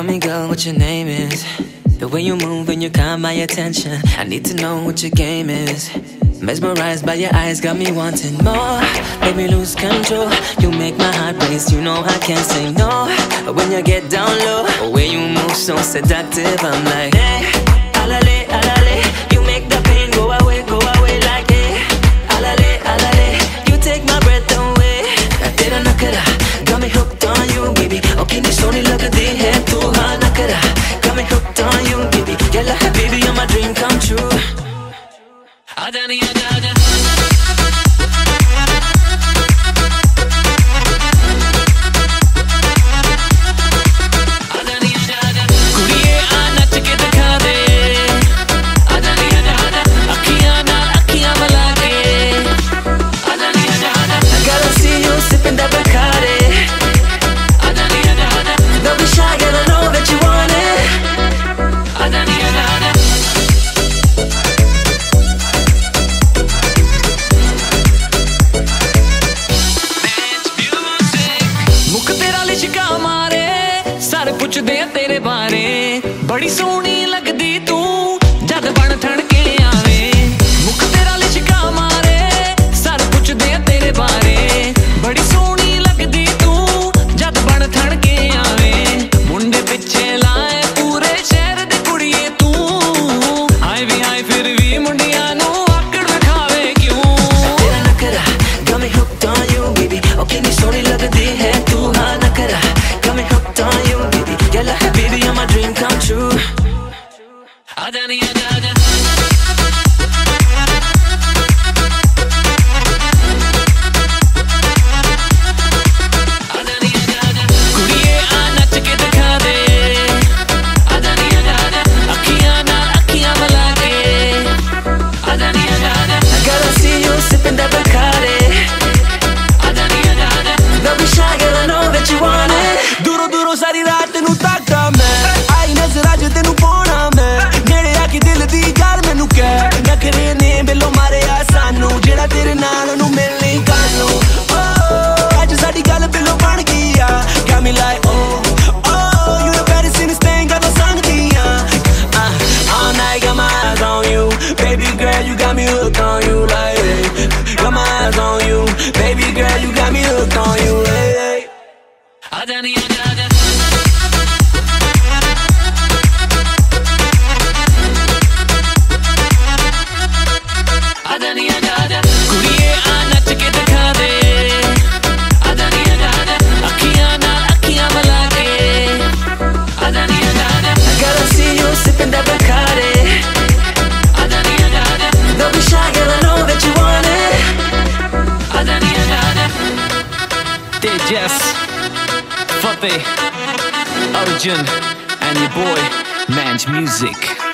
Tell me, girl, what your name is. The way you move and you caught my attention. I need to know what your game is. Mesmerized by your eyes, got me wanting more. Make me lose control. You make my heart race, you know I can't say no. When you get down low, the way you move so seductive, I'm like, hey, alale, alale. You make the pain go away like, hey, alale, alale. You take my breath away. Tera nakara, got me hooked on you, baby. Okay, ni soni lagdi hai tu ha nakara. Got me hooked on you, baby. Yalla habibi, you're my dream come true. Aaja ni aaja, aaja. Aaja ni aaja, aaja. Kudiye aa nach ke dikha de. Aaja ni aaja, aaja. Akhiyan naal akhiyan mila ke. Aaja ni aaja, aaja. I gotta see you sipping that Bacardi. Aaja ni aaja, aaja. Don't be shy, girl, I know that you want it. Aaja ni aaja, aaja. पुछदे तेरे बारे बड़ी सोहनी लगदी तू जद बन ठण के आवे मुख तेरा लिशका मारे सर पुछदे तेरे बारे बड़ी सोहनी लगदी तू जद बन ठण के आवे मुंडे पिछे लाए पूरे शहर दे कुड़िए तू हाय फिर भी मुंडियां नू आकड़ विखावे क्यों तेरा नखरा got me hooked on you baby okay नी सोहनी लगदी है तू हाँ नखरा got me hooked on you Yalla habibi, you're my dream come true. Aaja ni aaja, aaja. Aaja ni aaja, aaja. Kudiye aa nach ke dikha de. Aaja ni aaja, aaja. Akhiyan naal akhiyan mila ke. Aaja ni aaja, aaja. I gotta see you sipping that Bacardi. Aaja ni aaja, aaja. Don't be shy, girl, I know that you want it. Duro duro sari raat nu takta main ai nazar aj tenu pauna main nede aa ke dil di gal menu keh nakre ne bello mareya sanu jehda tere naal nu milne kalu oh aj sadi gal bello ban giya got me like oh you the baddest in this thing got the song diya all night got my eyes on you baby girl you got me hooked on you like hey. Got my eyes on you baby girl you got me hooked on you hey. Aaja ni aaja, aaja. Aaja ni aaja, aaja. Kudiye aa nach ke dikha de. Aaja ni aaja, aaja. Akhiyan naal akhiyan mila ke. Aaja ni aaja, aaja. I gotta see you sipping that Bacardi. Aaja ni aaja, aaja. Don't be shy, girl, I know that you want it. Aaja ni aaja, aaja. Tejas, Fateh, Arjun, and your boy Manj Musik.